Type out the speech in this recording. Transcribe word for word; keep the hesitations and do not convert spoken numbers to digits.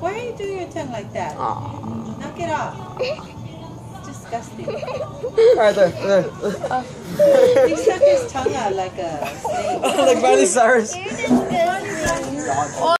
Why are you doing your tongue like that? Aww. Knock it off. Disgusting. Alright, there, there. He stuck his tongue out like a snake. Like Miley Cyrus. You're disgusting.